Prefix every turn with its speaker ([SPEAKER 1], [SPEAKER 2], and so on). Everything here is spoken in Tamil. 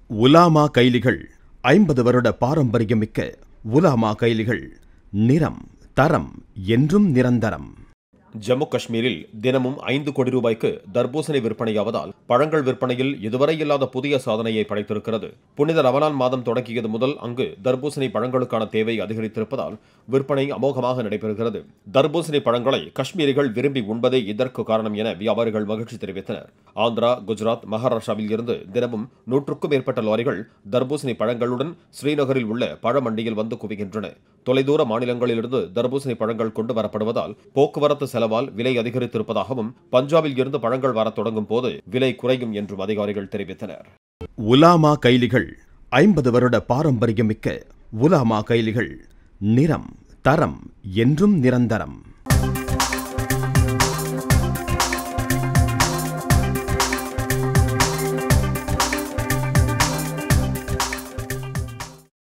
[SPEAKER 1] உலாமா கைலிகள் 50 வருட பாரம்பரியமிக்க உலாமா கைலிகள். நிறம் தரம் என்றும் நிரந்தரம்.
[SPEAKER 2] ஜம்மு காஷ்மீரில் தினமும் 5 கோடி ரூபாய்க்கு தர்பூசணி விற்பனையாவதால் பழங்கள் விற்பனையில் இதுவரை இல்லாத புதிய சாதனையை படைத்திருக்கிறது. புனித ரமலான் மாதம் தொடங்கியது முதல் அங்கு தர்பூசணி பழங்களுக்கான தேவை அதிகரித்திருப்பதால் விற்பனை அமோகமாக நடைபெறுகிறது. தர்பூசணி பழங்களை காஷ்மீரிகள் விரும்பி உண்பதே இதற்கு காரணம் என வியாபாரிகள் மகிழ்ச்சி தெரிவித்தனர். ஆந்திரா, குஜராத், மகாராஷ்டிராவில் இருந்து தினமும் 100க்கும் மேற்பட்ட லாரிகள் தர்பூசணி பழங்களுடன் ஸ்ரீநகரில் உள்ள பழமண்டியில் வந்து குவிகின்றன. தொலைதூர மாநிலங்களிலிருந்து தர்பூசணி பழங்கள் கொண்டு வரப்படுவதால் போக்குவரத்து செலவால் விலை அதிகரித்திருப்பதாகவும் பஞ்சாபில் இருந்து பழங்கள் வரத் தொடங்கும் போது விலை குறையும் என்றும் அதிகாரிகள் தெரிவித்தனர்.
[SPEAKER 1] உலாமா கைலிகள் 50 வருட பாரம்பரியமிக்க உலாமா கைலிகள். நிறம் தரம் என்றும் நிரந்தரம்.